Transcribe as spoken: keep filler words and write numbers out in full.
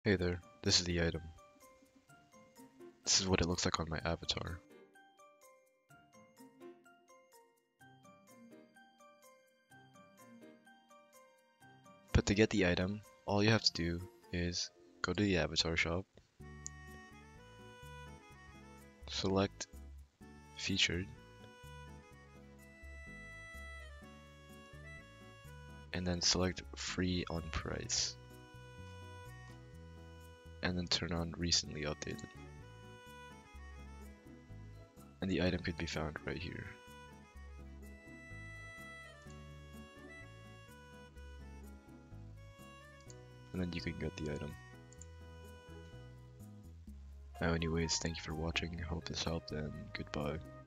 Hey there, this is the item. This is what it looks like on my avatar. But to get the item, all you have to do is go to the avatar shop, select featured, and then select free on price, and then turn on recently updated. And the item could be found right here. And then you can get the item. Now anyways, thank you for watching, I hope this helped, and goodbye.